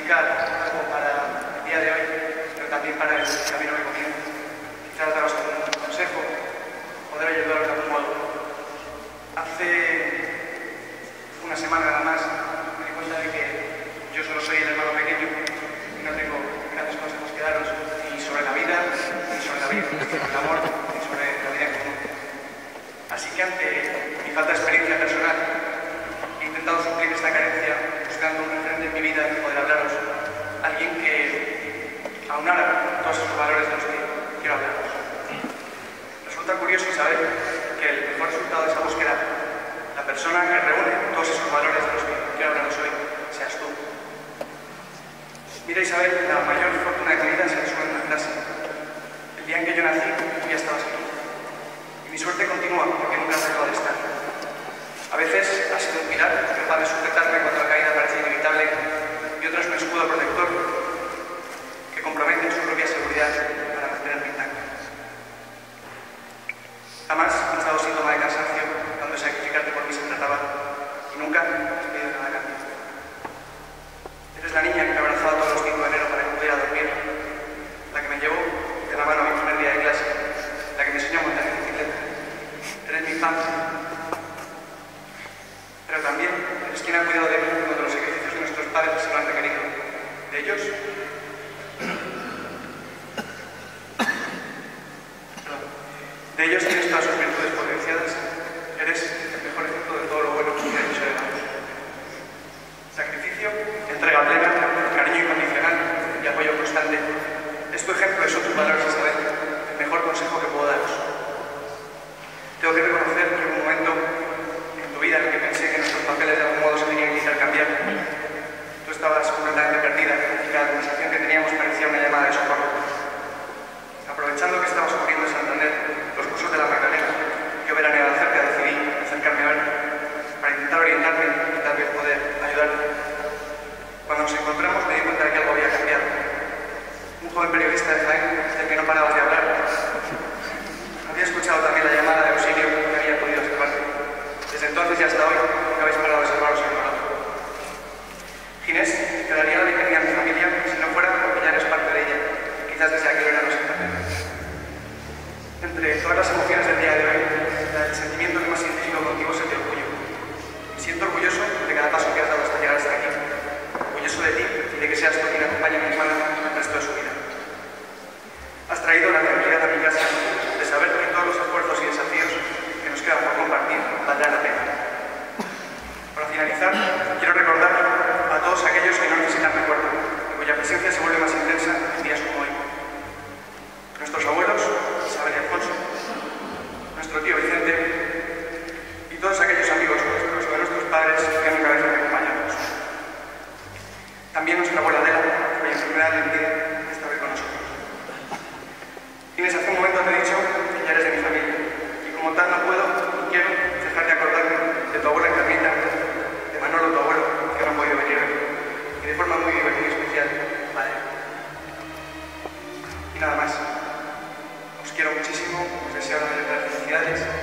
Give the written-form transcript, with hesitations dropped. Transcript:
significar algo para el día de hoy, pero también para el camino que comienza. Quizás daros un consejo, poder ayudaros de algún modo. Hace una semana nada más me di cuenta de que yo solo soy el hermano pequeño y no tengo grandes consejos que daros ni sobre la vida, ni sobre la vida, ni sobre el amor, ni sobre la vida en común. Así que ante mi falta de experiencia personal, he intentado suplir esta carencia buscando un referente en mi vida que poder hablaros, alguien que aunara todos esos valores de los que quiero hablaros. Resulta curioso saber que el mejor resultado de esa búsqueda, la persona que reúne todos esos valores de los que quiero hablaros hoy, seas tú. Mira, Isabel, la mayor fortuna de tu vida se resume en una frase. El día en que yo nací, tú ya estabas aquí. Y mi suerte continúa porque nunca has dejado de estar. A veces ha sido un pilar capaz de sujetarme cuando la caída parece inevitable y otras un escudo protector que compromete su propia seguridad para mantenerme intacta. Jamás has dado síntoma de cansancio cuando sacrificarte por mí se trataba y nunca has pedido nada a cambio. Eres la niña que me abrazaba todos los 5 de enero para que pudiera dormir, la que me llevó de la mano a mi primer día de clase, la que me enseñó a montar en bicicleta. Eres mi infancia. Pero también eres quien ha cuidado de mí cuando los sacrificios de nuestros padres se lo han requerido. De ellos, tienes todas sus virtudes potenciadas. Eres el mejor ejemplo de todo lo bueno que ha dicho de nosotros. Sacrificio, entrega plena, cariño incondicional y apoyo constante. Es tu ejemplo, esos tus valores, Isabel. El mejor consejo que puedo daros. Tengo que reconocer que hubo un momento en tu vida en el que pensé que nuestros papeles de algún modo se tenían que intercambiar. Tú estabas completamente perdida y cada conversación que teníamos parecía una llamada de socorro. Aprovechando que estabas corriendo en Santander los cursos de la Magdalena, yo veraneaba cerca, decidí acercarme a ver para intentar orientarme y tal vez poder ayudarte. Cuando nos encontramos me di cuenta de que algo había cambiado. Un joven periodista de Jaén, del que no parabas de hablar, había escuchado también la llamada de auxilio que había podido salvarte. Desde entonces y hasta hoy no habéis parado de salvaros el uno al otro. Ginés, te daría la bienvenida a mi familia si no fuera porque ya eres parte de ella. Quizás desde aquel verano sin perder. Entre todas las emociones del día de hoy, el sentimiento que más identifico contigo es el de orgullo. Me siento orgulloso de cada paso que has dado hasta llegar hasta aquí. Orgulloso de ti y de que seas tú quien acompañe a mi hermana el resto de su vida. Has traído la tranquilidad a mi casa de saber que todos los esfuerzos y desafíos que nos quedan por compartir valdrán la pena. Para finalizar, quiero recordar a todos aquellos que no necesitan recuerdo, y cuya presencia se vuelve más intensa en días como hoy. Nuestros abuelos, Isabel y Alfonso, nuestro tío Vicente y todos aquellos amigos nuestros o de nuestros padres que nunca dejan de acompañarnos. También nuestra abuela Adela, cuya enfermedad le impide estar hoy con nosotros. Inés, hace un momento te he dicho que ya eres de mi familia y como tal no puedo ni quiero dejar de acordarme de tu abuela Carmita, de Manolo, tu abuelo, que no ha podido venir hoy, y de forma muy divertida y especial, padre. Y nada más. Os quiero muchísimo, os deseo las felicidades.